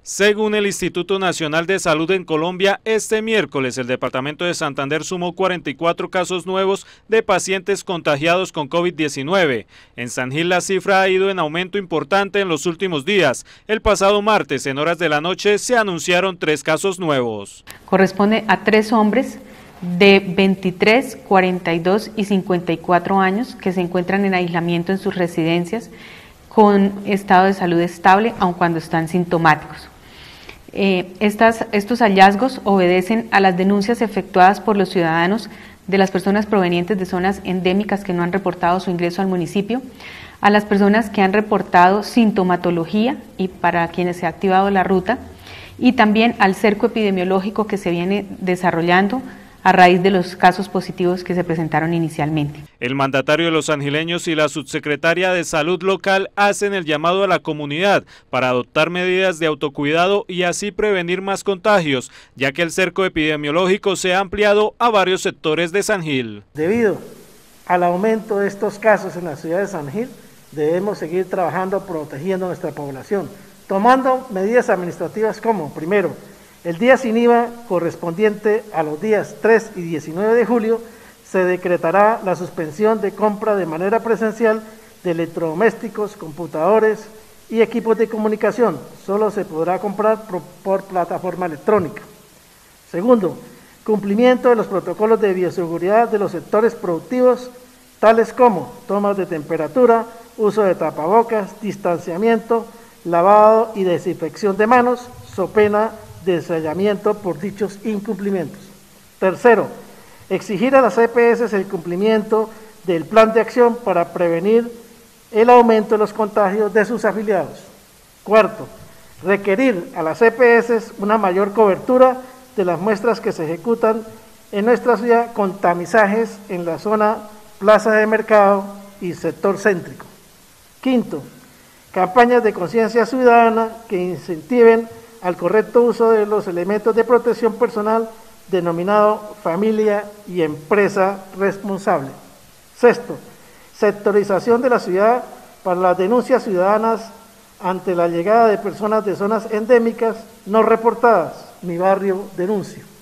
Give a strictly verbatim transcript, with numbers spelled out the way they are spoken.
Según el Instituto Nacional de Salud en Colombia, este miércoles el departamento de Santander sumó cuarenta y cuatro casos nuevos de pacientes contagiados con COVID diecinueve. En San Gil la cifra ha ido en aumento importante en los últimos días. El pasado martes, en horas de la noche, se anunciaron tres casos nuevos. Corresponde a tres hombres de veintitrés, cuarenta y dos y cincuenta y cuatro años que se encuentran en aislamiento en sus residencias con estado de salud estable, aun cuando están sintomáticos. Eh, estas, estos hallazgos obedecen a las denuncias efectuadas por los ciudadanos de las personas provenientes de zonas endémicas que no han reportado su ingreso al municipio, a las personas que han reportado sintomatología y para quienes se ha activado la ruta, y también al cerco epidemiológico que se viene desarrollando a raíz de los casos positivos que se presentaron inicialmente. El mandatario de los sangileños y la subsecretaria de Salud local hacen el llamado a la comunidad para adoptar medidas de autocuidado y así prevenir más contagios, ya que el cerco epidemiológico se ha ampliado a varios sectores de San Gil. Debido al aumento de estos casos en la ciudad de San Gil, debemos seguir trabajando protegiendo nuestra población, tomando medidas administrativas como, primero, el día sin I V A correspondiente a los días tres y diecinueve de julio se decretará la suspensión de compra de manera presencial de electrodomésticos, computadores y equipos de comunicación. Solo se podrá comprar por, por plataforma electrónica. Segundo, cumplimiento de los protocolos de bioseguridad de los sectores productivos, tales como tomas de temperatura, uso de tapabocas, distanciamiento, lavado y desinfección de manos, so pena de cesallamiento por dichos incumplimientos. Tercero, exigir a las E P S el cumplimiento del plan de acción para prevenir el aumento de los contagios de sus afiliados. Cuarto, requerir a las E P S una mayor cobertura de las muestras que se ejecutan en nuestra ciudad con tamizajes en la zona plaza de mercado y sector céntrico. Quinto, campañas de conciencia ciudadana que incentiven al correcto uso de los elementos de protección personal denominado familia y empresa responsable. Sexto, sectorización de la ciudad para las denuncias ciudadanas ante la llegada de personas de zonas endémicas no reportadas, Mi Barrio Denuncio.